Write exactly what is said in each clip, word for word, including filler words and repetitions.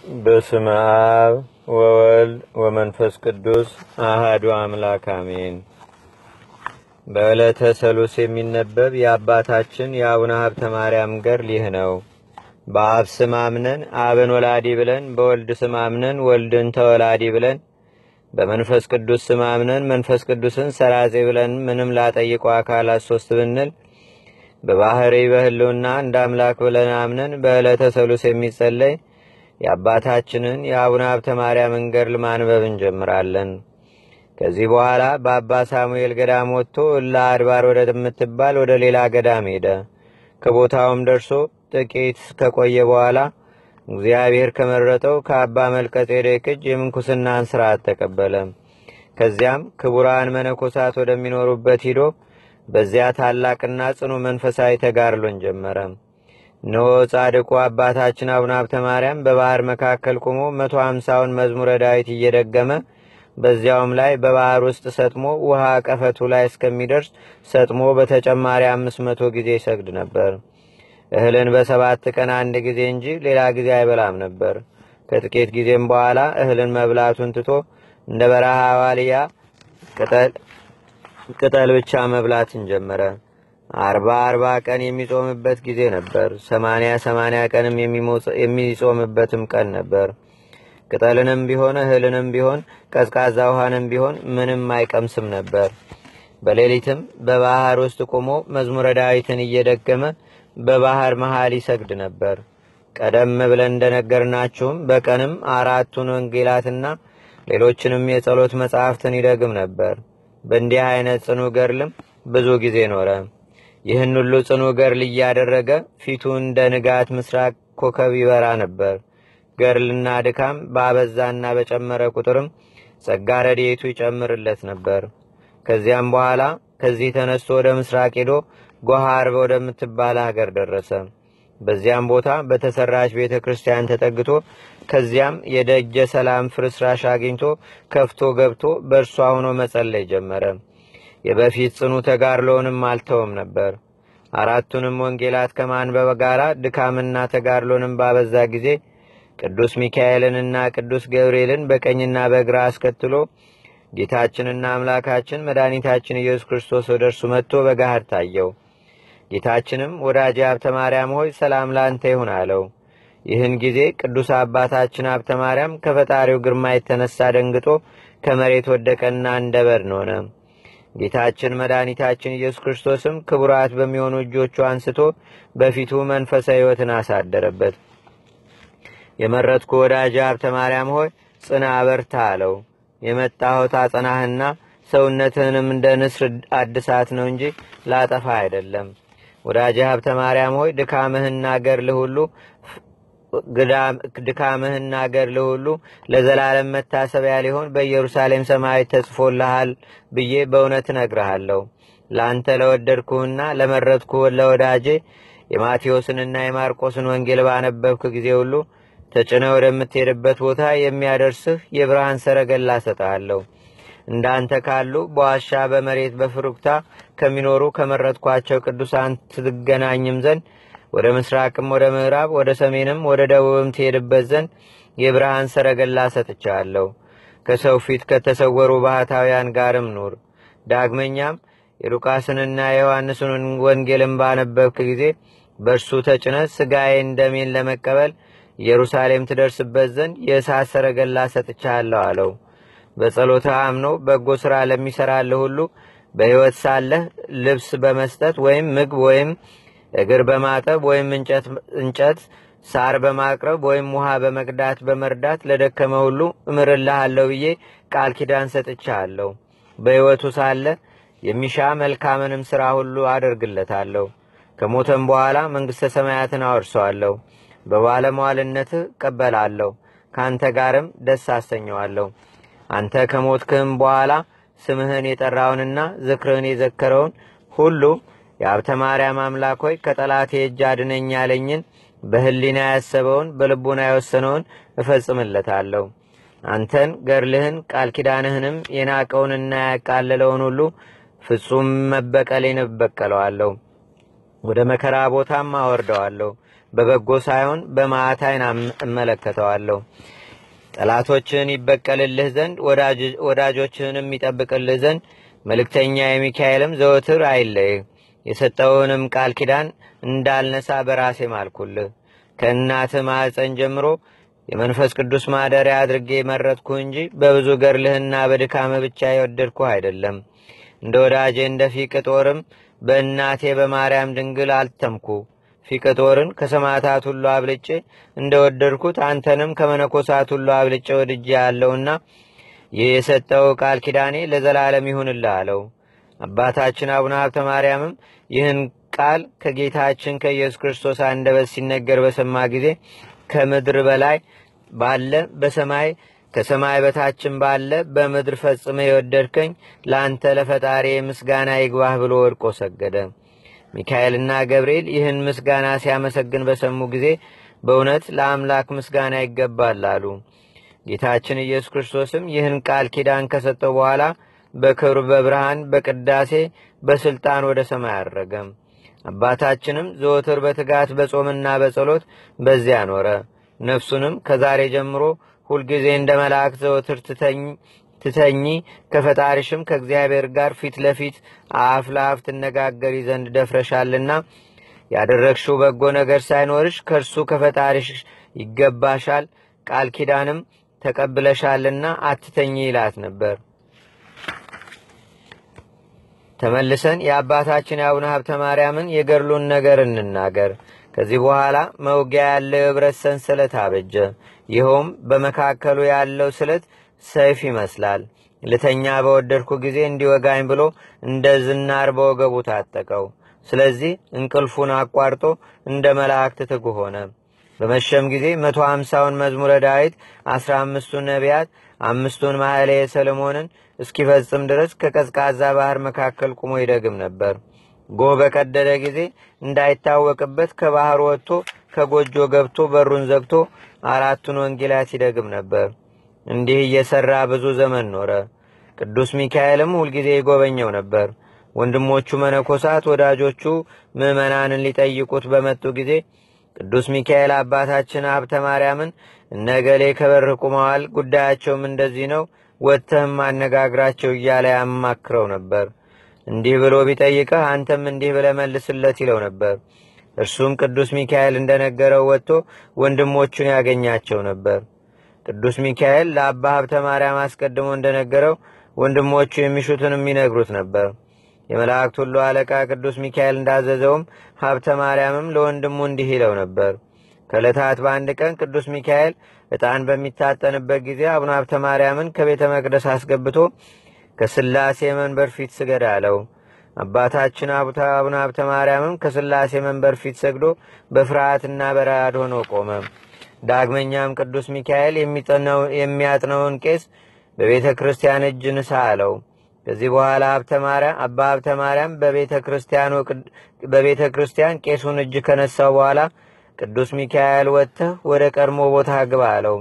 በስመ አብ ወወልድ ወመንፈስ ቅዱስ አሐዱ አምላክ አሜን። በዕለተ ሰሉስ የሚነበብ የአባታችን የአቡነ ሀብተ ማርያም ገድል ይህ ነው። በአብ ስም አምነን አብን ወላዲ ብለን፣ በወልድ ስም አምነን ወልድን ተወላዲ ብለን፣ በመንፈስ ቅዱስ ስም አምነን መንፈስ ቅዱስን ሰራጼ ብለን ምንም ላጠይቁ አካላት ሶስት ብንል በባህሪ በህልውና እንደ አምላክ ብለን አምነን በዕለተ ሰሉስ የሚጸለይ የአባታችንን የአቡነ ሀብተ ማርያምን ገድል ማንበብ እንጀምራለን። ከዚህ በኋላ በአባ ሳሙኤል ገዳም ወጥቶ እላ አድባር ወደምትባል ወደ ሌላ ገዳም ሄደ። ከቦታውም ደርሶ ጥቂት ከቆየ በኋላ እግዚአብሔር ከመረጠው ከአባ መልከ ጼዴቅ እጅ የምንኩስናን ሥርዓት ተቀበለ። ከዚያም ክቡራን መነኮሳት ወደሚኖሩበት ሂዶ በዚያ ታላቅና ጽኑ መንፈሳዊ ተጋድሎን ጀመረ። እነሆ ጻድቁ አባታችን አቡነ ሀብተ ማርያም በባህር መካከል ቆሞ መቶ ሃምሳውን መዝሙረ ዳዊት እየደገመ በዚያውም ላይ በባህር ውስጥ ሰጥሞ ውሃ ቀፈቱ ላይ እስከሚደርስ ሰጥሞ በተጨማሪ አምስት መቶ ጊዜ ይሰግድ ነበር። እህልን በሰባት ቀን አንድ ጊዜ እንጂ ሌላ ጊዜ አይበላም ነበር። ከጥቂት ጊዜም በኋላ እህልን መብላቱን ትቶ እንደ በረሃ ዋልያ ቅጠል ቅጠል ብቻ መብላትን ጀመረ። አርባ አርባ ቀን የሚጾምበት ጊዜ ነበር። ሰማንያ ሰማንያ ቀንም የሚጾምበትም ቀን ነበር። ቅጠልንም ቢሆን እህልንም ቢሆን ቀዝቃዛ ውሃንም ቢሆን ምንም አይቀምስም ነበር። በሌሊትም በባህር ውስጥ ቆሞ መዝሙረ ዳዊትን እየደገመ በባህር መሃል ይሰግድ ነበር። ቀደም ብለን እንደነገርናችሁም በቀንም አራቱን ወንጌላትና ሌሎችንም የጸሎት መጻሕፍትን ይደግም ነበር። በእንዲህ አይነት ጽኑ ገድልም ብዙ ጊዜ ኖረ። ይህን ሁሉ ጽኑ ገድል እያደረገ ፊቱ እንደ ንጋት ምስራቅ ኮከብ ይበራ ነበር። ገድልና ድካም ባበዛና በጨመረ ቁጥርም ጸጋ ረድኤቱ ይጨምርለት ነበር። ከዚያም በኋላ ከዚህ ተነስቶ ወደ ምስራቅ ሄዶ ጎሃር ወደምትባል ሀገር ደረሰ። በዚያም ቦታ በተሰራች ቤተ ክርስቲያን ተጠግቶ ከዚያም የደጀ ሰላም ፍርስራሽ አግኝቶ ከፍቶ ገብቶ በእርሷ ሆኖ መጸለይ ጀመረ። የበፊት ጽኑ ተጋድሎንም አልተውም ነበር። አራቱንም ወንጌላት ከማንበብ ጋራ ድካምና ተጋድሎንም ባበዛ ጊዜ ቅዱስ ሚካኤልንና ቅዱስ ገብርኤልን በቀኝና በግራ አስከትሎ ጌታችንና አምላካችን መድኃኒታችን ኢየሱስ ክርስቶስ ወደ እርሱ መጥቶ በጋህር ታየው። ጌታችንም ወዳጄ ሀብተ ማርያም ሆይ ሰላም ላንተ ይሁን አለው። ይህን ጊዜ ቅዱስ አባታችን ሀብተ ማርያም ከፈጣሪው ግርማ የተነሳ ደንግጦ ከመሬት ወደቀና እንደ በድን ሆነ። ጌታችን መድኃኒታችን ኢየሱስ ክርስቶስም ክቡራት በሚሆኑ እጆቹ አንስቶ በፊቱ መንፈሳዊ ሕይወትን አሳደረበት። የመረጥኩ ወዳጄ ሀብተ ማርያም ሆይ ጽና በርታ አለው። የመጣሁት አጸናህና ሰውነትህንም እንደ ንስር አድሳት ነው እንጂ ላጠፋ አይደለም። ወዳጄ ሀብተ ማርያም ሆይ ድካምህና ገድልህ ሁሉ ድካምህና ገድልህ ሁሉ ለዘላለም መታሰቢያ ሊሆን በኢየሩሳሌም ሰማያዊት ተጽፎልሃል ብዬ በእውነት እነግርሃለሁ። ለአንተ ለወደድኩህና ለመረጥኩህ ለወዳጄ የማቴዎስንና የማርቆስን ወንጌል ባነበብክ ጊዜ ሁሉ ተጭነህ ወደምትሄድበት ቦታ የሚያደርስህ የብርሃን ሰረገላ እሰጥሃለሁ። እንዳንተ ካሉ በዋሻ በመሬት በፍሩክታ ከሚኖሩ ከመረጥኳቸው ቅዱሳን ትገናኝም ዘንድ ወደ ምስራቅም ወደ ምዕራብ ወደ ሰሜንም ወደ ደቡብም ትሄድበት ዘንድ የብርሃን ሰረገላ ሰጥቻለሁ። ከሰው ፊት ከተሰወሩ ባህታውያን ጋርም ኑር። ዳግመኛም የሉቃስንና የዮሐንስን ወንጌልን ባነበብክ ጊዜ በእርሱ ተጭነህ ሥጋዬን ደሜን ለመቀበል ኢየሩሳሌም ትደርስበት ዘንድ የእሳት ሰረገላ ሰጥቻለሁ አለው። በጸሎትህ አምኖ በጎ ሥራ ለሚሠራልህ ሁሉ በሕይወት ሳለህ ልብስ በመስጠት ወይም ምግብ ወይም እግር በማጠብ ወይም እንጨት ሳር በማቅረብ ወይም ውሃ በመቅዳት በመርዳት ለደከመ ሁሉ እምርልሃለሁ ብዬ ቃል ኪዳን ሰጥቻለሁ። በሕይወቱ ሳለ የሚሻ መልካምንም ሥራ ሁሉ አደርግለታለሁ። ከሞተም በኋላ መንግሥተ ሰማያትን አወርሰዋለሁ። በባለሟልነትህ እቀበላለሁ፣ ከአንተ ጋርም ደስ አሰኘዋለሁ። አንተ ከሞትክም በኋላ ስምህን የጠራውንና ዝክርህን የዘከረውን ሁሉ የሀብተ ማርያም አምላክ ሆይ ከጠላቴ እጅ አድነኝ ያለኝን በህሊና ያሰበውን በልቡና የወሰነውን እፈጽምለታለሁ። አንተን ገድልህን ቃል ኪዳንህንም የናቀውንና ያቃለለውን ሁሉ ፍጹም መበቀሌን እበቀለዋለሁ። ወደ መከራ ቦታም አወርደዋለሁ። በበጎ ሳይሆን በመዓት ዓይን እመለከተዋለሁ። ጠላቶችን ይበቀልልህ ዘንድ ወዳጆችንም ይጠብቅልህ ዘንድ መልእክተኛ የሚካኤልም ዘወትር አይለይህ። የሰጠውንም ቃል ኪዳን እንዳልነሳ በራሴ ማልኩልህ። ከእናትህ ማኅፀን ጀምሮ የመንፈስ ቅዱስ ማደሪያ አድርጌ መረጥኩህ እንጂ በብዙ ገድልህና በድካምህ ብቻ የወደድኩህ አይደለም። እንደ ወዳጄ እንደ ፊቅጦርም በእናቴ በማርያም ድንግል አልተምኩ። ፊቅጦርን ከሰማዕታት ሁሉ አብልጬ እንደወደድኩት አንተንም ከመነኮሳት ሁሉ አብልጬ ወድጄ ያለውና ይህ የሰጠው ቃል ኪዳኔ ለዘላለም ይሁንልህ አለው። አባታችን አቡነ ሀብተ ማርያምም ይህን ቃል ከጌታችን ከኢየሱስ ክርስቶስ አንደበት ሲነገር በሰማ ጊዜ ከምድር በላይ ባለ በሰማይ ከሰማይ በታችም ባለ በምድር ፈጽመህ የወደድከኝ ለአንተ ለፈጣሪ ምስጋና ይግባህ ብሎ ወድቆ ሰገደ። ሚካኤልና ገብርኤል ይህን ምስጋና ሲያመሰግን በሰሙ ጊዜ በእውነት ለአምላክ ምስጋና ይገባል አሉ። ጌታችን ኢየሱስ ክርስቶስም ይህን ቃል ኪዳን ከሰጠው በኋላ በክብር በብርሃን በቅዳሴ በስልጣን ወደ ሰማይ አረገ። አባታችንም ዘወትር በትጋት በጾምና በጸሎት በዚያ ኖረ። ነፍሱንም ከዛሬ ጀምሮ ሁልጊዜ እንደ መላእክት ዘወትር ትተኝ ትተኚ ከፈጣሪሽም ከእግዚአብሔር ጋር ፊት ለፊት አፍ ለአፍ ትነጋገሪ ዘንድ ደፍረሻልና ያደረግሽው በጎ ነገር ሳይኖርሽ ከእርሱ ከፈጣሪሽ ይገባሻል፣ ቃል ኪዳንም ተቀብለሻልና አትተኚ ይላት ነበር። ተመልሰን የአባታችን የአቡነ ሀብተ ማርያምን የገድሉን ነገር እንናገር። ከዚህ በኋላ መውጊያ ያለው የብረት ሰንሰለት አበጀ። ይኸውም በመካከሉ ያለው ስለት ሰይፍ ይመስላል። ልተኛ በወደድኩ ጊዜ እንዲወጋኝ ብሎ እንደ ዝናር በወገቡ ታጠቀው። ስለዚህ እንቅልፉን አቋርጦ እንደ መላእክት ትጉ ሆነ። በመሸም ጊዜ መቶ ሀምሳውን መዝሙረ ዳዊት፣ አስራ አምስቱን ነቢያት፣ አምስቱን ማህሌ ሰለሞንን እስኪፈጽም ድረስ ከቀዝቃዛ ባህር መካከል ቁሞ ይደግም ነበር። ጎህ በቀደደ ጊዜ እንዳይታወቅበት ከባህር ወጥቶ ከጎጆ ገብቶ በሩን ዘግቶ አራቱን ወንጌላት ይደግም ነበር። እንዲህ እየሰራ ብዙ ዘመን ኖረ። ቅዱስ ሚካኤልም ሁልጊዜ ይጎበኘው ነበር። ወንድሞቹ መነኮሳት ወዳጆቹ ምዕመናንን ሊጠይቁት በመጡ ጊዜ ቅዱስ ሚካኤል አባታችን ሀብተ ማርያምን እነገሌ ከበር ቁመዋል፣ ጉዳያቸውም እንደዚህ ነው፣ ወጥተህም አነጋግራቸው እያለ ያማክረው ነበር። እንዲህ ብሎ ቢጠይቅህ አንተም እንዲህ ብለህ መልስለት ይለው ነበር። እርሱም ቅዱስ ሚካኤል እንደነገረው ወጥቶ ወንድሞቹን ያገኛቸው ነበር። ቅዱስ ሚካኤል ለአባ ሀብተ ማርያም አስቀድሞ እንደነገረው ወንድሞቹ የሚሹትን የሚነግሩት ነበር። የመላእክት ሁሉ አለቃ ቅዱስ ሚካኤል እንዳዘዘውም ሀብተ ማርያምም ለወንድሙ እንዲህ ይለው ነበር። ከዕለታት በአንድ ቀን ቅዱስ ሚካኤል ዕጣን በሚታጠንበት ጊዜ አቡነ ሀብተ ማርያምን ከቤተ መቅደስ አስገብቶ ከስላሴ መንበር ፊት ስገድ አለው። አባታችን አቡነ ሀብተ ማርያምም ከስላሴ መንበር ፊት ሰግዶ በፍርሃትና በረዓድ ሆኖ ቆመ። ዳግመኛም ቅዱስ ሚካኤል የሚያጥነውን ቄስ በቤተ ክርስቲያን እጅ ንሳ አለው። ከዚህ በኋላ ሀብተ ማርያም አባ ሀብተ ማርያም በቤተ ክርስቲያኑ በቤተ ክርስቲያን ቄሱን እጅ ከነሳው በኋላ ቅዱስ ሚካኤል ወጥተህ ወደ ቀድሞ ቦታ ግባ አለው።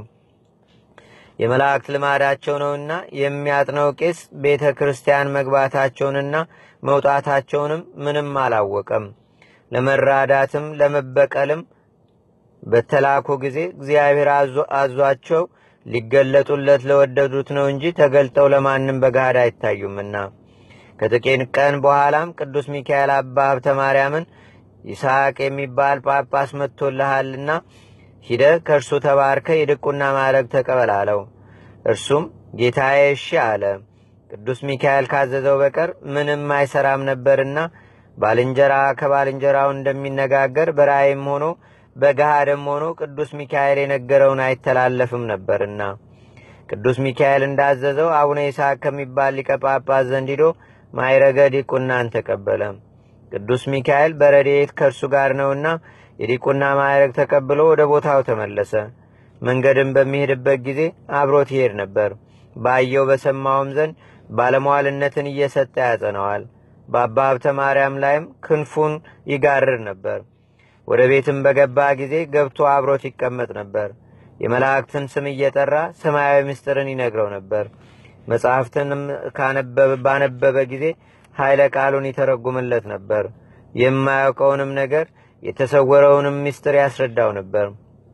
የመላእክት ልማዳቸው ነውና የሚያጥነው ቄስ ቤተ ክርስቲያን መግባታቸውንና መውጣታቸውንም ምንም አላወቀም። ለመራዳትም ለመበቀልም በተላኩ ጊዜ እግዚአብሔር አዟቸው ሊገለጡለት ለወደዱት ነው እንጂ ተገልጠው ለማንም በጋዳ አይታዩምና። ከጥቂት ቀን በኋላም ቅዱስ ሚካኤል አባ ሀብተ ማርያምን ይስሐቅ የሚባል ጳጳስ መጥቶልሃልና ሂደህ ከእርሱ ተባርከ የድቁና ማዕረግ ተቀበል አለው። እርሱም ጌታዬ እሺ አለ። ቅዱስ ሚካኤል ካዘዘው በቀር ምንም አይሰራም ነበርና ባልንጀራ ከባልንጀራው እንደሚነጋገር በራእይም ሆኖ በገሃድም ሆኖ ቅዱስ ሚካኤል የነገረውን አይተላለፍም ነበርና ቅዱስ ሚካኤል እንዳዘዘው አቡነ ይስሐቅ ከሚባል ሊቀ ጳጳስ ዘንድ ሄዶ ማዕረገ ዲቁናን ተቀበለ። ቅዱስ ሚካኤል በረድኤት ከእርሱ ጋር ነውና የዲቁና ማዕረግ ተቀብሎ ወደ ቦታው ተመለሰ። መንገድም በሚሄድበት ጊዜ አብሮት ይሄድ ነበር። ባየው በሰማውም ዘንድ ባለሟልነትን እየሰጠ ያጸነዋል። በአባ ሀብተ ማርያም ላይም ክንፉን ይጋርር ነበር። ወደ ቤትም በገባ ጊዜ ገብቶ አብሮት ይቀመጥ ነበር። የመላእክትን ስም እየጠራ ሰማያዊ ምስጢርን ይነግረው ነበር። መጽሐፍትንም ባነበበ ጊዜ ኃይለ ቃሉን ይተረጉምለት ነበር። የማያውቀውንም ነገር የተሰወረውንም ምስጢር ያስረዳው ነበር።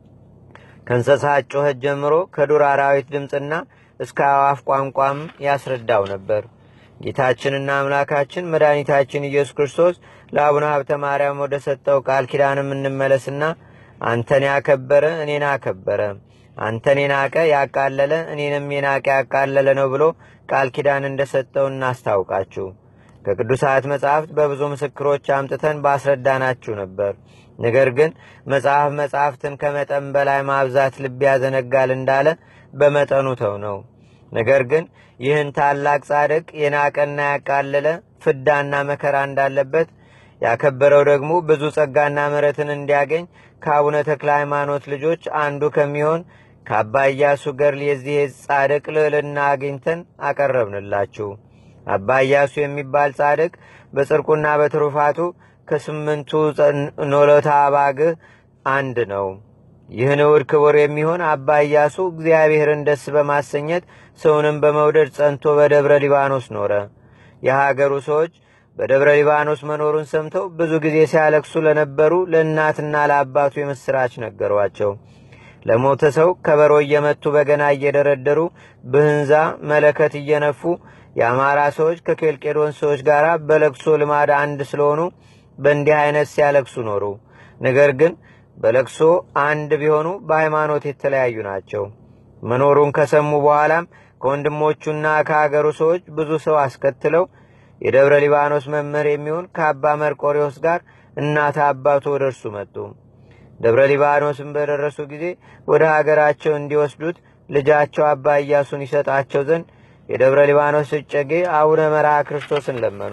ከእንስሳት ጩኸት ጀምሮ ከዱር አራዊት ድምፅና እስከ አዕዋፍ ቋንቋም ያስረዳው ነበር። ጌታችንና አምላካችን መድኃኒታችን ኢየሱስ ክርስቶስ ለአቡነ ሀብተ ማርያም ወደ ሰጠው ቃል ኪዳንም እንመለስና አንተን ያከበረ እኔን አከበረ፣ አንተን የናቀ ያቃለለ እኔንም የናቀ ያቃለለ ነው ብሎ ቃል ኪዳን እንደሰጠው እናስታውቃችሁ። ከቅዱሳት መጻሕፍት በብዙ ምስክሮች አምጥተን ባስረዳናችሁ ነበር። ነገር ግን መጽሐፍ መጽሐፍትን ከመጠን በላይ ማብዛት ልብ ያዘነጋል እንዳለ በመጠኑ ተው ነው። ነገር ግን ይህን ታላቅ ጻድቅ የናቀና ያቃለለ ፍዳና መከራ እንዳለበት ያከበረው ደግሞ ብዙ ጸጋና ምሕረትን እንዲያገኝ ከአቡነ ተክለ ሃይማኖት ልጆች አንዱ ከሚሆን ከአባ ኢያሱ ገድል የዚህ ጻድቅ ልዕልና አግኝተን አቀረብንላችሁ። አባ ኢያሱ የሚባል ጻድቅ በጽድቁና በትሩፋቱ ከስምንቱ ኖሎታ አባግዕ አንድ ነው። ይህ ንዑድ ክቡር የሚሆን አባ ኢያሱ እግዚአብሔርን ደስ በማሰኘት ሰውንም በመውደድ ጸንቶ በደብረ ሊባኖስ ኖረ። የሀገሩ ሰዎች በደብረ ሊባኖስ መኖሩን ሰምተው ብዙ ጊዜ ሲያለቅሱ ለነበሩ ለእናትና ለአባቱ የምስራች ነገሯቸው። ለሞተ ሰው ከበሮ እየመቱ በገና እየደረደሩ ብህንዛ መለከት እየነፉ የአማራ ሰዎች ከኬልቄዶን ሰዎች ጋር በለቅሶ ልማድ አንድ ስለሆኑ በእንዲህ አይነት ሲያለቅሱ ኖሩ። ነገር ግን በለቅሶ አንድ ቢሆኑ በሃይማኖት የተለያዩ ናቸው። መኖሩን ከሰሙ በኋላም ከወንድሞቹና ከሀገሩ ሰዎች ብዙ ሰው አስከትለው የደብረ ሊባኖስ መምህር የሚሆን ከአባ መርቆሬዎስ ጋር እናት አባቱ ወደ እርሱ መጡ። ደብረ ሊባኖስን በደረሱ ጊዜ ወደ ሀገራቸው እንዲወስዱት ልጃቸው አባ ኢያሱን ይሰጣቸው ዘንድ የደብረ ሊባኖስ እጨጌ አቡነ መርዓ ክርስቶስን ለመኑ።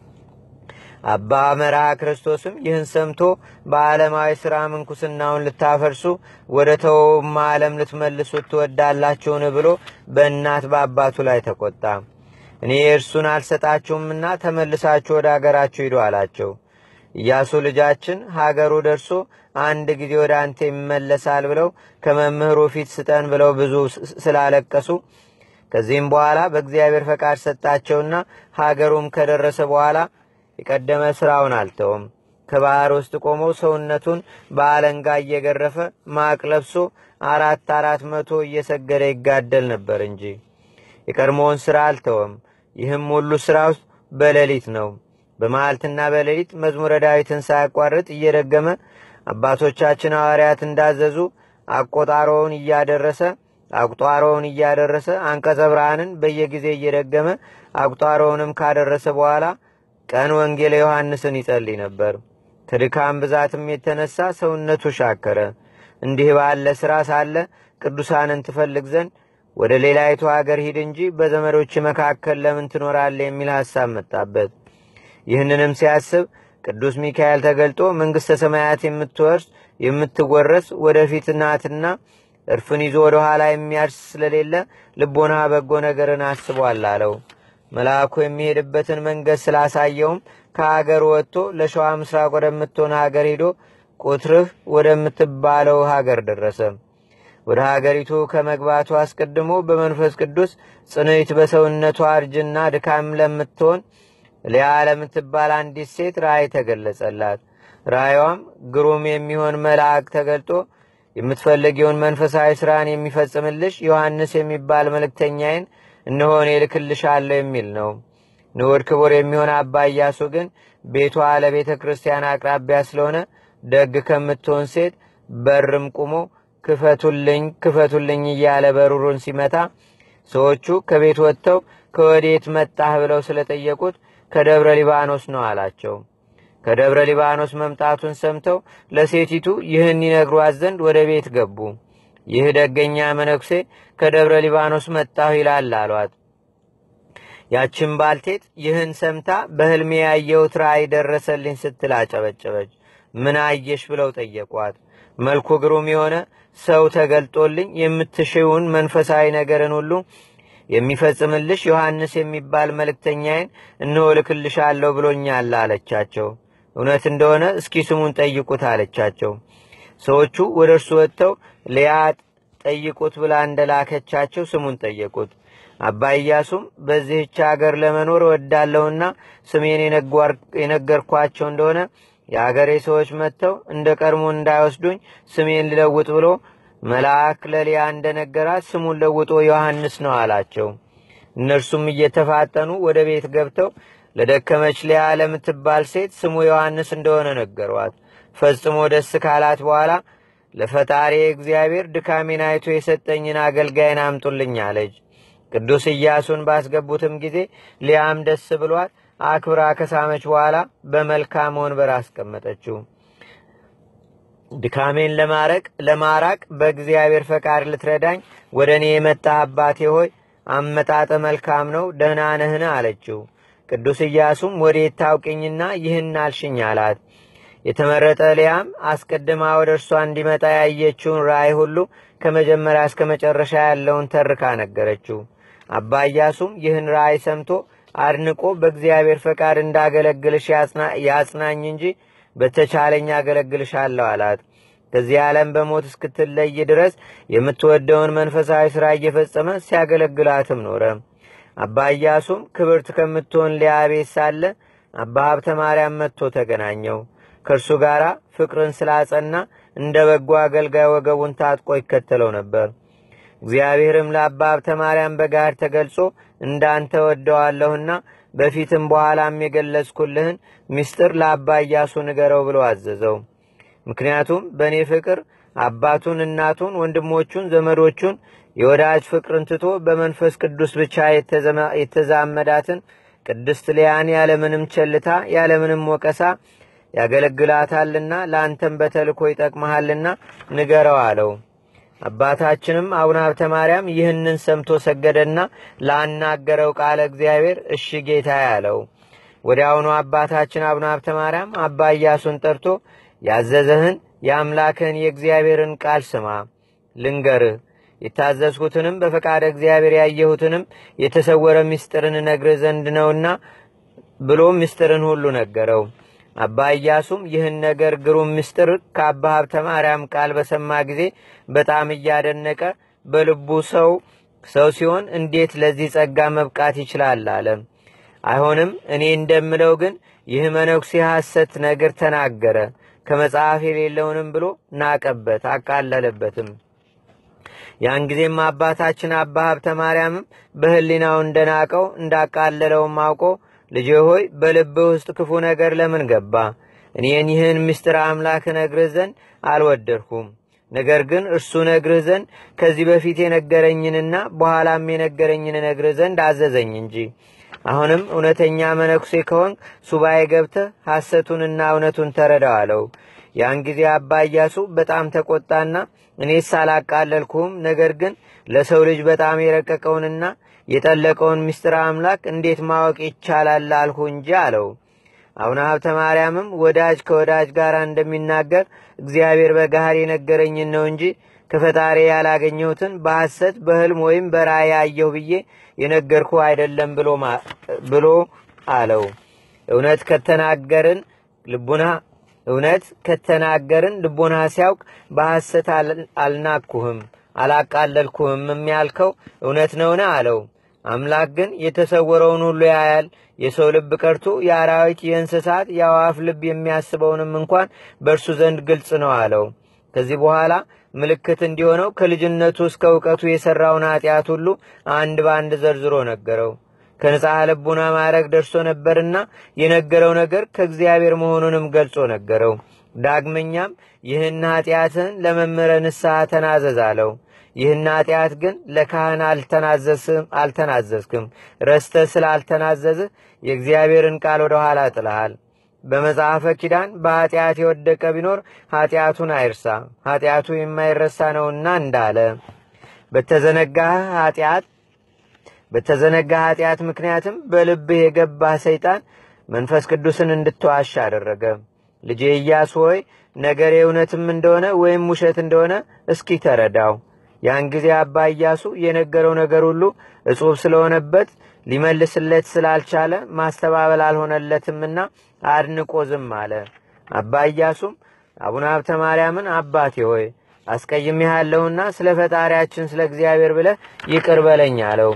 አባ መርዓ ክርስቶስም ይህን ሰምቶ በዓለማዊ ሥራ ምንኩስናውን ልታፈርሱ ወደ ተወውማ ዓለም ልትመልሱት ትወዳላችሁን ብሎ በእናት በአባቱ ላይ ተቆጣ። እኔ እርሱን አልሰጣችሁምና ተመልሳችሁ ወደ ሀገራችሁ ሂዱ አላቸው። ኢያሱ ልጃችን ሀገሩ ደርሶ አንድ ጊዜ ወደ አንተ ይመለሳል ብለው ከመምህሩ ፊት ስጠን ብለው ብዙ ስላለቀሱ ከዚህም በኋላ በእግዚአብሔር ፈቃድ ሰጣቸውና ሀገሩም ከደረሰ በኋላ የቀደመ ሥራውን አልተውም። ከባህር ውስጥ ቆሞ ሰውነቱን በአለንጋ እየገረፈ ማቅ ለብሶ አራት አራት መቶ እየሰገደ ይጋደል ነበር እንጂ የቀድሞውን ሥራ አልተውም። ይህም ሁሉ ሥራው በሌሊት ነው። በመዓልትና በሌሊት መዝሙረ ዳዊትን ሳያቋርጥ እየደገመ አባቶቻችን ሐዋርያት እንዳዘዙ አቆጣሮውን እያደረሰ አቁጣሮውን እያደረሰ አንቀጸ ብርሃንን በየጊዜ እየደገመ አቁጣሮውንም ካደረሰ በኋላ ቀን ወንጌል ዮሐንስን ይጸልይ ነበር። ከድካም ብዛትም የተነሳ ሰውነቱ ሻከረ። እንዲህ ባለ ሥራ ሳለ ቅዱሳንን ትፈልግ ዘንድ ወደ ሌላይቱ ሀገር ሂድ እንጂ በዘመዶች መካከል ለምን ትኖራለህ የሚል ሐሳብ መጣበት። ይህንንም ሲያስብ ቅዱስ ሚካኤል ተገልጦ መንግሥተ ሰማያት የምትወርስ የምትወረስ ወደፊት ናትና እርፍን ይዞ ወደ ኋላ የሚያርስ ስለሌለ ልቦና በጎ ነገርን አስቧል አለው። መልአኩ የሚሄድበትን መንገድ ስላሳየውም ከሀገር ወጥቶ ለሸዋ ምስራቅ ወደምትሆን ሀገር ሄዶ ቁትርህ ወደምትባለው ሀገር ደረሰ። ወደ ሀገሪቱ ከመግባቱ አስቀድሞ በመንፈስ ቅዱስ ጽንዕት በሰውነቷ እርጅና ድካም ለምትሆን ሊያ ለምትባል አንዲት ሴት ራእይ ተገለጸላት። ራእዩም ግሩም የሚሆን መልአክ ተገልጦ የምትፈልጊውን መንፈሳዊ ሥራን የሚፈጽምልሽ ዮሐንስ የሚባል መልእክተኛዬን እነሆ እኔ እልክልሻለሁ የሚል ነው። ንዑድ ክቡር የሚሆን አባ ኢያሱ ግን ቤቷ ለቤተ ክርስቲያን አቅራቢያ ስለሆነ ደግ ከምትሆን ሴት በርም ቁሞ ክፈቱልኝ ክፈቱልኝ እያለ በሩሩን ሲመታ ሰዎቹ ከቤት ወጥተው ከወዴት መጣህ ብለው ስለጠየቁት ከደብረ ሊባኖስ ነው አላቸው። ከደብረ ሊባኖስ መምጣቱን ሰምተው ለሴቲቱ ይህን ይነግሯት ዘንድ ወደ ቤት ገቡ። ይህ ደገኛ መነኩሴ ከደብረ ሊባኖስ መጣሁ ይላል አሏት። ያችን ባልቴት ይህን ሰምታ በሕልሜ ያየሁት ራእይ ደረሰልኝ ስትል አጨበጨበች። ምን አየሽ ብለው ጠየቋት። መልኩ ግሩም የሆነ ሰው ተገልጦልኝ የምትሽውን መንፈሳዊ ነገርን ሁሉ የሚፈጽምልሽ ዮሐንስ የሚባል መልእክተኛዬን እነሆ እልክልሻለሁ ብሎኛል አለቻቸው። እውነት እንደሆነ እስኪ ስሙን ጠይቁት አለቻቸው። ሰዎቹ ወደ እርሱ ወጥተው ሊያ ጠይቁት ብላ እንደላከቻቸው ስሙን ጠየቁት። አባ ኢያሱም በዚህች ሀገር ለመኖር ወዳለውና ስሜን የነገርኳቸው እንደሆነ የአገሬ ሰዎች መጥተው እንደ ቀድሞ እንዳይወስዱኝ ስሜን ልለውጥ ብሎ መልአክ ለሊያ እንደነገራት ስሙን ለውጦ ዮሐንስ ነው አላቸው። እነርሱም እየተፋጠኑ ወደ ቤት ገብተው ለደከመች ሊያ ለምትባል ሴት ስሙ ዮሐንስ እንደሆነ ነገሯት። ፈጽሞ ደስ ካላት በኋላ ለፈጣሪ እግዚአብሔር ድካሜን አይቶ የሰጠኝን አገልጋይን አምጡልኝ አለች። ቅዱስ ኢያሱን ባስገቡትም ጊዜ ሊያም ደስ ብሏት አክብራ ከሳመች በኋላ በመልካም ወንበር አስቀመጠችው። ድካሜን ለማረቅ ለማራቅ በእግዚአብሔር ፈቃድ ልትረዳኝ ወደኔ የመጣ አባቴ ሆይ አመጣጠ መልካም ነው፣ ደህና ነህን አለችው። ቅዱስ ኢያሱም ወዴት ታውቂኝና ይህን አልሽኝ አላት። የተመረጠ ሊያም አስቀድማ ወደ እርሷ እንዲመጣ ያየችውን ራእይ ሁሉ ከመጀመሪያ እስከ መጨረሻ ያለውን ተርካ ነገረችው። አባ ኢያሱም ይህን ራእይ ሰምቶ አድንቆ በእግዚአብሔር ፈቃድ እንዳገለግልሽ ያጽናኝ እንጂ በተቻለኝ አገለግልሻለሁ አላት። ከዚህ ዓለም በሞት እስክትለይ ድረስ የምትወደውን መንፈሳዊ ሥራ እየፈጸመ ሲያገለግላትም ኖረ። አባ ኢያሱም ክብርት ከምትሆን ሊያ ቤት ሳለ አባ ሀብተ ማርያም መጥቶ ተገናኘው። ከእርሱ ጋር ፍቅርን ስላጸና እንደ በጎ አገልጋይ ወገቡን ታጥቆ ይከተለው ነበር። እግዚአብሔርም ለአባ ሀብተ ማርያም በጋር ተገልጾ እንዳንተ ወደዋለሁና በፊትም በኋላም የገለጽኩልህን ምስጢር ለአባ ኢያሱ ንገረው ብሎ አዘዘው። ምክንያቱም በእኔ ፍቅር አባቱን፣ እናቱን፣ ወንድሞቹን፣ ዘመዶቹን የወዳጅ ፍቅርን ትቶ በመንፈስ ቅዱስ ብቻ የተዛመዳትን ቅድስት ሊያን ያለምንም ቸልታ ያለምንም ወቀሳ ያገለግላታልና ለአንተም በተልኮ ይጠቅመሃልና ንገረው አለው። አባታችንም አቡነ ሀብተ ማርያም ይህንን ሰምቶ ሰገደና ላናገረው ቃለ እግዚአብሔር እሺ ጌታ ያለው። ወዲያውኑ አባታችን አቡነ ሀብተ ማርያም አባ ኢያሱን ጠርቶ ያዘዘህን የአምላክህን የእግዚአብሔርን ቃል ስማ፣ ልንገርህ የታዘዝኩትንም በፈቃደ እግዚአብሔር ያየሁትንም የተሰወረ ምስጢርን ነግርህ ዘንድ ነውና ብሎ ምስጢርን ሁሉ ነገረው። አባ ኢያሱም ይህን ነገር ግሩም ምስጢር ከአባ ሀብተ ማርያም ቃል በሰማ ጊዜ በጣም እያደነቀ በልቡ ሰው ሰው ሲሆን እንዴት ለዚህ ጸጋ መብቃት ይችላል አለ። አይሆንም፣ እኔ እንደምለው ግን ይህ መነኩሴ ሐሰት ነገር ተናገረ፣ ከመጽሐፍ የሌለውንም ብሎ ናቀበት፣ አቃለለበትም። ያን ጊዜም አባታችን አባ ሀብተ ማርያምም በህሊናው እንደናቀው እንዳቃለለውም አውቆ ልጄ ሆይ በልብህ ውስጥ ክፉ ነገር ለምን ገባ? እኔን ይህን ምስጢር አምላክ ነግርህ ዘንድ አልወደድኩም። ነገር ግን እርሱ ነግርህ ዘንድ ከዚህ በፊት የነገረኝንና በኋላም የነገረኝን ነግርህ ዘንድ አዘዘኝ እንጂ። አሁንም እውነተኛ መነኩሴ ከሆንክ ሱባኤ ገብተህ ሐሰቱንና እውነቱን ተረዳው አለው። ያን ጊዜ አባ ኢያሱ በጣም ተቆጣና እኔስ አላቃለልኩም፣ ነገር ግን ለሰው ልጅ በጣም የረቀቀውንና የጠለቀውን ምስጢር አምላክ እንዴት ማወቅ ይቻላል አልሁ እንጂ አለው። አቡነ ሀብተ ማርያምም ወዳጅ ከወዳጅ ጋር እንደሚናገር እግዚአብሔር በጋር የነገረኝን ነው እንጂ ከፈጣሪ ያላገኘሁትን በሐሰት በህልም ወይም በራእይ አየሁ ብዬ የነገርኩ አይደለም ብሎ ብሎ አለው። እውነት ከተናገርን ልቡና እውነት ከተናገርን ልቡና ሲያውቅ በሐሰት አልናኩህም አላቃለልኩህም የሚያልከው እውነት ነውና አለው። አምላክ ግን የተሰወረውን ሁሉ ያያል፣ የሰው ልብ ቀርቶ የአራዊት የእንስሳት የአዋፍ ልብ የሚያስበውንም እንኳን በእርሱ ዘንድ ግልጽ ነው አለው። ከዚህ በኋላ ምልክት እንዲሆነው ከልጅነቱ እስከ እውቀቱ የሰራውን ኃጢአት ሁሉ አንድ በአንድ ዘርዝሮ ነገረው። ከንጽሐ ልቡና ማዕረግ ደርሶ ነበርና የነገረው ነገር ከእግዚአብሔር መሆኑንም ገልጾ ነገረው። ዳግመኛም ይህን ኃጢአትን ለመምህረ ንስሐ ተናዘዝ አለው። ይህን ኃጢአት ግን ለካህን አልተናዘዝም አልተናዘዝክም ረስተህ ስላልተናዘዝህ የእግዚአብሔርን ቃል ወደ ኋላ ጥለሃል። በመጽሐፈ ኪዳን በኃጢአት የወደቀ ቢኖር ኃጢአቱን አይርሳ፣ ኃጢአቱ የማይረሳ ነውና እንዳለ በተዘነጋ ኃጢአት በተዘነጋ ኃጢአት ምክንያትም በልብህ የገባ ሰይጣን መንፈስ ቅዱስን እንድትዋሽ አደረገ። ልጄ ኢያሱ ሆይ ነገር የእውነትም እንደሆነ ወይም ውሸት እንደሆነ እስኪ ተረዳው። ያን ጊዜ አባ ኢያሱ የነገረው ነገር ሁሉ እጹብ ስለሆነበት ሊመልስለት ስላልቻለ ማስተባበል አልሆነለትምና አድንቆ ዝም አለ። አባ ኢያሱም አቡነ ሀብተ ማርያምን አባቴ ሆይ አስቀይሜሃለሁና ስለ ፈጣሪያችን ስለ እግዚአብሔር ብለህ ይቅር በለኝ አለው።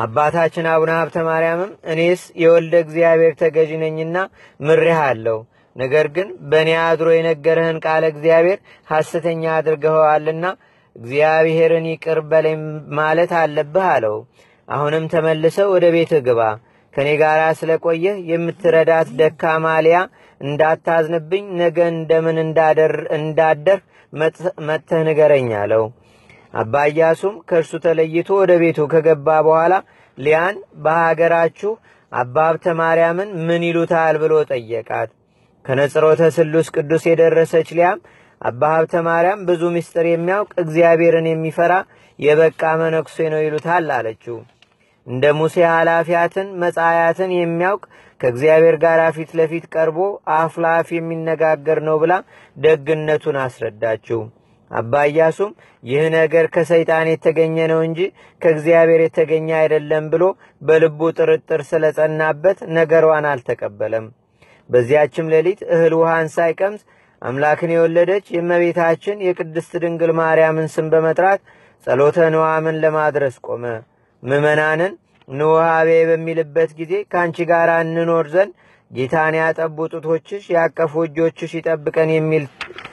አባታችን አቡነ ሀብተ ማርያምም እኔስ የወልደ እግዚአብሔር ተገዢ ነኝና ምሬሃለሁ፣ ነገር ግን በእኔ አድሮ የነገረህን ቃል እግዚአብሔር ሐሰተኛ አድርገኸዋልና እግዚአብሔርን ይቅር በለኝ ማለት አለብህ አለው። አሁንም ተመልሰው ወደ ቤትህ ግባ፣ ከኔ ጋር ስለቆየህ የምትረዳት ደካማ ልያ እንዳታዝንብኝ ነገ እንደምን እንዳደር እንዳደር መጥተህ ንገረኝ አለው። አባ ኢያሱም ከእርሱ ተለይቶ ወደ ቤቱ ከገባ በኋላ ሊያን በሀገራችሁ አባ ሀብተ ማርያምን ምን ይሉታል ብሎ ጠየቃት። ከነጽሮተ ስሉስ ቅዱስ የደረሰች ሊያም አባ ሀብተ ማርያም ብዙ ምስጢር የሚያውቅ እግዚአብሔርን የሚፈራ የበቃ መነኩሴ ነው ይሉታል አለችው። እንደ ሙሴ ኃላፊያትን መጻያትን የሚያውቅ ከእግዚአብሔር ጋር ፊት ለፊት ቀርቦ አፍ ለአፍ የሚነጋገር ነው ብላ ደግነቱን አስረዳችው። አባ ኢያሱም ይህ ነገር ከሰይጣን የተገኘ ነው እንጂ ከእግዚአብሔር የተገኘ አይደለም ብሎ በልቡ ጥርጥር ስለጸናበት ነገሯን አልተቀበለም። በዚያችም ሌሊት እህል ውሃን ሳይቀምስ አምላክን የወለደች የእመቤታችን የቅድስት ድንግል ማርያምን ስም በመጥራት ጸሎተ ንዋምን ለማድረስ ቆመ። ምእመናንን ንውሃቤ በሚልበት ጊዜ ካንቺ ጋር እንኖር ዘንድ ጌታን ያጠቡ ጡቶችሽ ያቀፉ እጆችሽ ይጠብቀን የሚል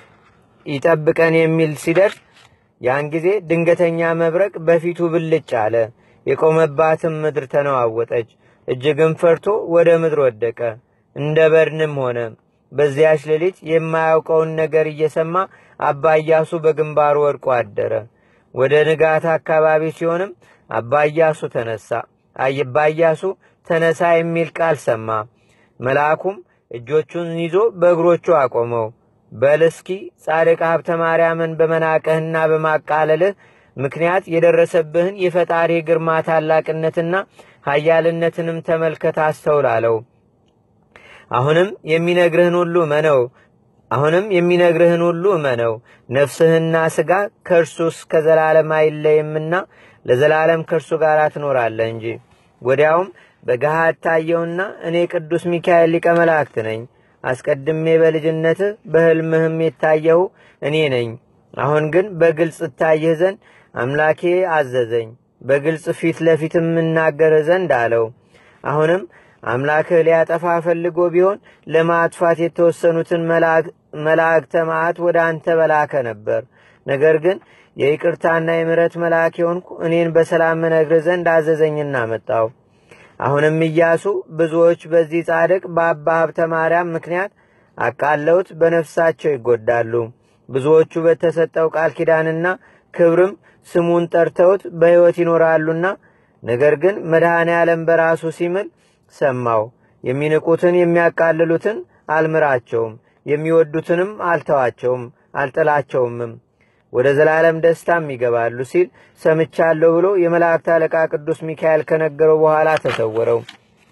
ይጠብቀን የሚል ሲደርስ ያን ጊዜ ድንገተኛ መብረቅ በፊቱ ብልጭ አለ። የቆመባትም ምድር ተነዋወጠች። እጅግም ፈርቶ ወደ ምድር ወደቀ፣ እንደ በድንም ሆነ። በዚያች ሌሊት የማያውቀውን ነገር እየሰማ አባ ኢያሱ በግንባሩ ወድቆ አደረ። ወደ ንጋት አካባቢ ሲሆንም አባ ኢያሱ ተነሳ። አባ ኢያሱ ተነሳ የሚል ቃል ሰማ። መልአኩም እጆቹን ይዞ በእግሮቹ አቆመው። በል እስኪ ጻድቅ ሀብተ ማርያምን በመናቀህና በማቃለልህ ምክንያት የደረሰብህን የፈጣሪ ግርማ ታላቅነትና ኃያልነትንም ተመልከት አስተውል አለው። አሁንም የሚነግርህን ሁሉ መነው አሁንም የሚነግርህን ሁሉ መነው ነፍስህና ሥጋ ከእርሱስ ከዘላለም አይለይምና ለዘላለም ከእርሱ ጋር ትኖራለህ እንጂ። ወዲያውም በገሃድ ታየውና እኔ ቅዱስ ሚካኤል ሊቀ መላእክት ነኝ። አስቀድሜ በልጅነትህ በሕልምህም የታየሁ እኔ ነኝ። አሁን ግን በግልጽ እታየህ ዘንድ አምላኬ አዘዘኝ፣ በግልጽ ፊት ለፊትም እናገርህ ዘንድ አለው። አሁንም አምላክህ ሊያጠፋ ፈልጎ ቢሆን ለማጥፋት የተወሰኑትን መላእክተ መዓት ወደ አንተ በላከ ነበር። ነገር ግን የይቅርታና የምሕረት መልአክ የሆንኩ እኔን በሰላም እነግርህ ዘንድ አዘዘኝና መጣሁ። አሁንም ኢያሱ ብዙዎች በዚህ ጻድቅ በአባ ሀብተ ማርያም ምክንያት አቃለውት በነፍሳቸው ይጎዳሉ። ብዙዎቹ በተሰጠው ቃል ኪዳንና ክብርም ስሙን ጠርተውት በሕይወት ይኖራሉና፣ ነገር ግን መድኃኔ ዓለም በራሱ ሲምል ሰማው። የሚንቁትን የሚያቃልሉትን አልምራቸውም፣ የሚወዱትንም አልተዋቸውም አልጥላቸውምም፣ ወደ ዘላለም ደስታም ይገባሉ ሲል ሰምቻለሁ ብሎ የመላእክት አለቃ ቅዱስ ሚካኤል ከነገረው በኋላ ተሰወረው።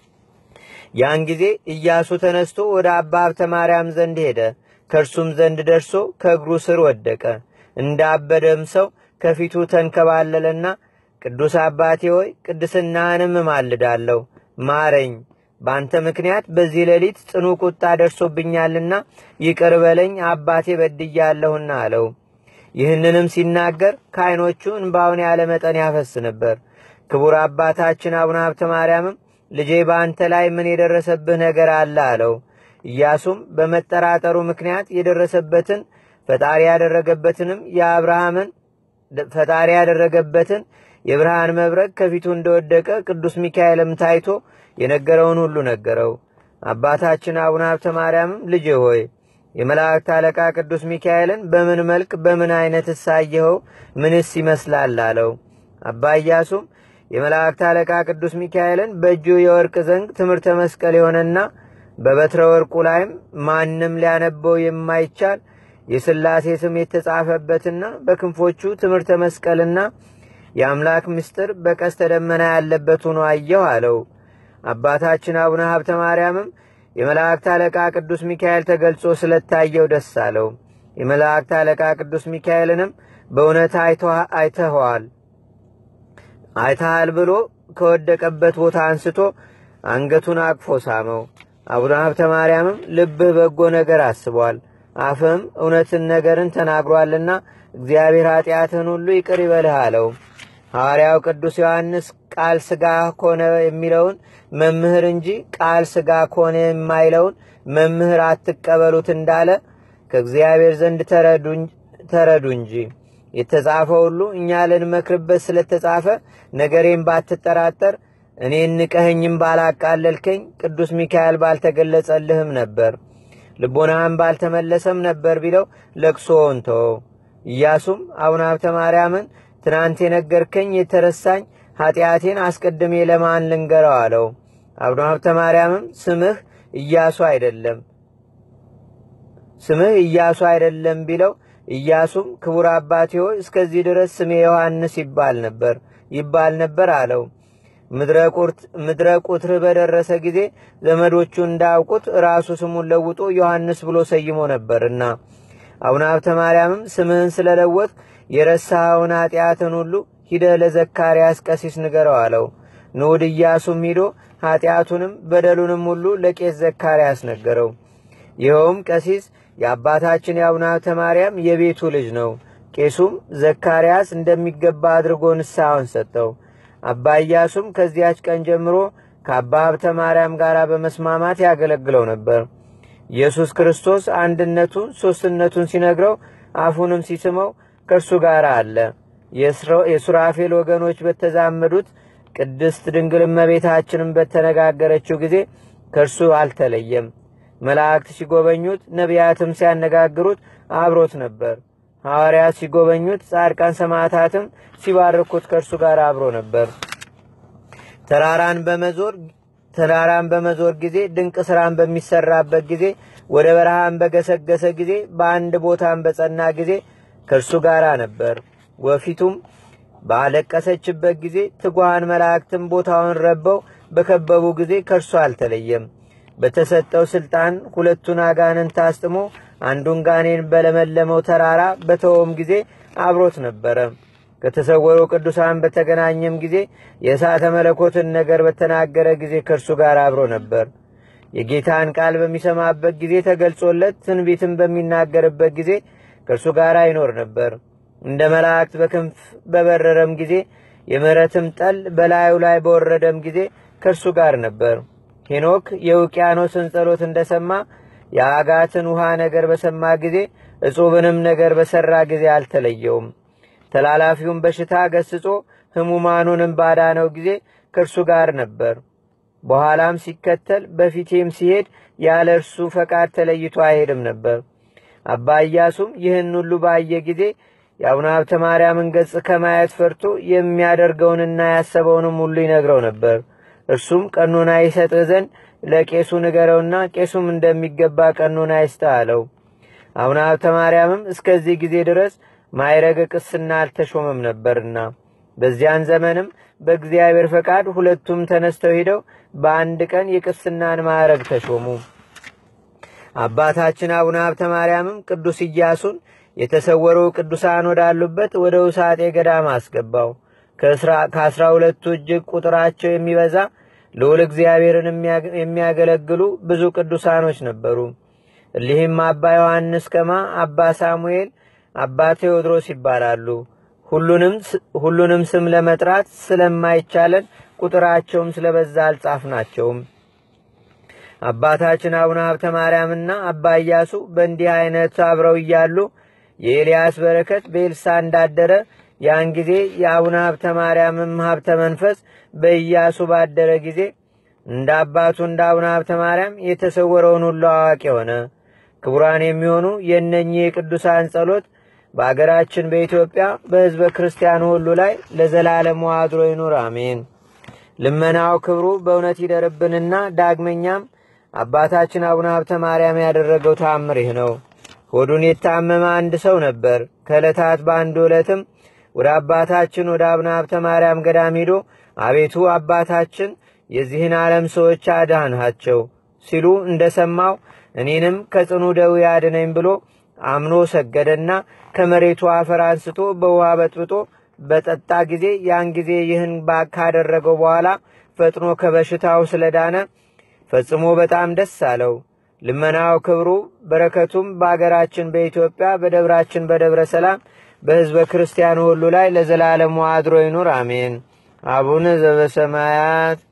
ያን ጊዜ ኢያሱ ተነስቶ ወደ አባ ሀብተ ማርያም ዘንድ ሄደ። ከእርሱም ዘንድ ደርሶ ከእግሩ ስር ወደቀ። እንዳበደም ሰው ከፊቱ ተንከባለለና ቅዱስ አባቴ ሆይ ቅድስናህንም እማልዳለሁ፣ ማረኝ። በአንተ ምክንያት በዚህ ሌሊት ጽኑ ቁጣ ደርሶብኛልና ይቅር በለኝ፣ አባቴ በድያለሁና አለው። ይህንንም ሲናገር ከዓይኖቹ እንባውን ያለ መጠን ያፈስ ነበር። ክቡር አባታችን አቡነ ሀብተ ማርያምም ልጄ በአንተ ላይ ምን የደረሰብህ ነገር አለ አለው። ኢያሱም በመጠራጠሩ ምክንያት የደረሰበትን ፈጣሪ ያደረገበትንም የአብርሃምን ፈጣሪ ያደረገበትን የብርሃን መብረቅ ከፊቱ እንደወደቀ ቅዱስ ሚካኤልም ታይቶ የነገረውን ሁሉ ነገረው። አባታችን አቡነ ሀብተ ማርያምም ልጄ ሆይ የመላእክት አለቃ ቅዱስ ሚካኤልን በምን መልክ በምን አይነት ሳየኸው? ምንስ ይመስላል አለው። አባ ኢያሱም የመላእክት አለቃ ቅዱስ ሚካኤልን በእጁ የወርቅ ዘንግ ትምህርተ መስቀል የሆነና በበትረ ወርቁ ላይም ማንም ሊያነበው የማይቻል የሥላሴ ስም የተጻፈበትና በክንፎቹ ትምህርተ መስቀልና የአምላክ ምስጢር በቀስተ ደመና ያለበት ሆኖ አየሁ አለው። አባታችን አቡነ ሀብተ ማርያምም የመላእክት አለቃ ቅዱስ ሚካኤል ተገልጾ ስለታየው ደስ አለው። የመላእክት አለቃ ቅዱስ ሚካኤልንም በእውነት አይተኸዋል አይተሃል ብሎ ከወደቀበት ቦታ አንስቶ አንገቱን አቅፎ ሳመው። አቡነ ሀብተ ማርያምም ልብህ በጎ ነገር አስቧል፣ አፍም እውነትን ነገርን ተናግሯልና እግዚአብሔር ኃጢአትህን ሁሉ ይቅር ይበልህ አለው። ሐዋርያው ቅዱስ ዮሐንስ ቃል ሥጋ ሆነ የሚለውን መምህር እንጂ ቃል ሥጋ ሆነ የማይለውን መምህር አትቀበሉት እንዳለ ከእግዚአብሔር ዘንድ ተረዱ እንጂ። የተጻፈው ሁሉ እኛ ልንመክርበት ስለተጻፈ ነገሬን ባትጠራጠር እኔን ንቀኸኝም ባላቃለልከኝ ቅዱስ ሚካኤል ባልተገለጸልህም ነበር፣ ልቦናህም ባልተመለሰም ነበር ቢለው ለቅሶውን ተወው። ኢያሱም አቡነ ሀብተ ማርያምን ትናንት የነገርከኝ የተረሳኝ ኃጢአቴን አስቀድሜ ለማን ልንገረው አለው። አቡነ ሀብተ ማርያምም ስምህ ኢያሱ አይደለም ስምህ ኢያሱ አይደለም ቢለው ኢያሱም ክቡር አባቴ ሆይ እስከዚህ ድረስ ስሜ ዮሐንስ ይባል ነበር ይባል ነበር አለው። ምድረ ቁትር በደረሰ ጊዜ ዘመዶቹ እንዳውቁት ራሱ ስሙን ለውጦ ዮሐንስ ብሎ ሰይሞ ነበርና አቡነ ሀብተ ማርያምም ስምህን ስለለወጥ የረሳኸውን ኃጢአትን ሁሉ ሂደህ ለዘካርያስ ቀሲስ ንገረው አለው። ንዑድ ኢያሱም ሂዶ ኃጢአቱንም በደሉንም ሁሉ ለቄስ ዘካርያስ ነገረው። ይኸውም ቀሲስ የአባታችን የአቡነ ሀብተ ማርያም የቤቱ ልጅ ነው። ቄሱም ዘካርያስ እንደሚገባ አድርጎ ንስሐውን ሰጠው። አባ ኢያሱም ከዚያች ቀን ጀምሮ ከአባ ሀብተ ማርያም ጋር በመስማማት ያገለግለው ነበር። ኢየሱስ ክርስቶስ አንድነቱን ሶስትነቱን ሲነግረው አፉንም ሲስመው ከእርሱ ጋር አለ። የሱራፌል ወገኖች በተዛመዱት ቅድስት ድንግል እመቤታችንን በተነጋገረችው ጊዜ ከእርሱ አልተለየም። መላእክት ሲጎበኙት፣ ነቢያትም ሲያነጋግሩት አብሮት ነበር። ሐዋርያት ሲጎበኙት፣ ጻድቃን ሰማዕታትም ሲባርኩት ከእርሱ ጋር አብሮ ነበር። ተራራን በመዞር ተራራን በመዞር ጊዜ፣ ድንቅ ሥራን በሚሰራበት ጊዜ፣ ወደ በረሃን በገሰገሰ ጊዜ፣ በአንድ ቦታን በጸና ጊዜ ከእርሱ ጋር ነበር። ወፊቱም ባለቀሰችበት ጊዜ ትጓሃን መላእክትም ቦታውን ረበው በከበቡ ጊዜ ከእርሱ አልተለየም። በተሰጠው ስልጣን ሁለቱን አጋንንት አስጥሞ አንዱን ጋኔን በለመለመው ተራራ በተወም ጊዜ አብሮት ነበረ። ከተሰወሩ ቅዱሳን በተገናኘም ጊዜ የእሳተ መለኮትን ነገር በተናገረ ጊዜ ከእርሱ ጋር አብሮ ነበር። የጌታን ቃል በሚሰማበት ጊዜ ተገልጾለት ትንቢትን በሚናገርበት ጊዜ ከእርሱ ጋር ይኖር ነበር። እንደ መላእክት በክንፍ በበረረም ጊዜ የምሕረትም ጠል በላዩ ላይ በወረደም ጊዜ ከእርሱ ጋር ነበር። ሄኖክ የውቅያኖስን ጸሎት እንደሰማ የአጋትን ውሃ ነገር በሰማ ጊዜ እጹብንም ነገር በሰራ ጊዜ አልተለየውም። ተላላፊውን በሽታ ገስጾ ህሙማኑንም ባዳነው ጊዜ ከእርሱ ጋር ነበር። በኋላም ሲከተል በፊቴም ሲሄድ ያለ እርሱ ፈቃድ ተለይቶ አይሄድም ነበር። አባ ኢያሱም ይህን ሁሉ ባየ ጊዜ የአቡነ ሀብተ ማርያምን ገጽ ከማየት ፈርቶ የሚያደርገውንና ያሰበውንም ሁሉ ይነግረው ነበር። እርሱም ቀኖና ይሰጥህ ዘንድ ለቄሱ ንገረውና ቄሱም እንደሚገባ ቀኖና ይስጥህ አለው። አቡነ ሀብተ ማርያምም እስከዚህ ጊዜ ድረስ ማዕረገ ቅስና አልተሾመም ነበርና በዚያን ዘመንም በእግዚአብሔር ፈቃድ ሁለቱም ተነስተው ሄደው በአንድ ቀን የቅስናን ማዕረግ ተሾሙ። አባታችን አቡነ ሀብተ ማርያምም ቅዱስ ኢያሱን የተሰወሩ ቅዱሳን ወዳሉበት ወደ ውሳጤ ገዳም አስገባው። ከአስራ ሁለቱ እጅግ ቁጥራቸው የሚበዛ ልዑል እግዚአብሔርን የሚያገለግሉ ብዙ ቅዱሳኖች ነበሩ። እሊህም አባ ዮሐንስ ከማ፣ አባ ሳሙኤል፣ አባ ቴዎድሮስ ይባላሉ። ሁሉንም ስም ለመጥራት ስለማይቻለን ቁጥራቸውም ስለበዛ አልጻፍናቸውም። አባታችን አቡነ ሀብተ ማርያምና አባ ኢያሱ በእንዲህ አይነት አብረው እያሉ የኤልያስ በረከት በኤልሳ እንዳደረ ያን ጊዜ የአቡነ ሀብተ ማርያምም ሀብተ መንፈስ በኢያሱ ባደረ ጊዜ እንደ አባቱ እንደ አቡነ ሀብተ ማርያም የተሰወረውን ሁሉ አዋቂ ሆነ። ክቡራን የሚሆኑ የእነኚህ የቅዱሳን ጸሎት በአገራችን በኢትዮጵያ በሕዝበ ክርስቲያኑ ሁሉ ላይ ለዘላለሙ አድሮ ይኑር፣ አሜን። ልመናው ክብሩ በእውነት ይደርብንና ዳግመኛም አባታችን አቡነ ሀብተ ማርያም ያደረገው ተአምር ይህ ነው። ሆዱን የታመመ አንድ ሰው ነበር። ከዕለታት በአንዱ ዕለትም ወደ አባታችን ወደ አቡነ ሀብተ ማርያም ገዳም ሄዶ አቤቱ አባታችን የዚህን ዓለም ሰዎች አዳንሃቸው ሲሉ እንደሰማው እኔንም ከጽኑ ደዌ አድነኝ ብሎ አምኖ ሰገደና ከመሬቱ አፈር አንስቶ በውሃ በጥብጦ በጠጣ ጊዜ ያን ጊዜ ይህን ካደረገው በኋላ ፈጥኖ ከበሽታው ስለዳነ ፈጽሞ በጣም ደስ አለው። ልመናው ክብሩ በረከቱም በአገራችን በኢትዮጵያ በደብራችን በደብረ ሰላም በሕዝበ ክርስቲያኑ ሁሉ ላይ ለዘላለሙ አድሮ ይኑር አሜን። አቡነ ዘበሰማያት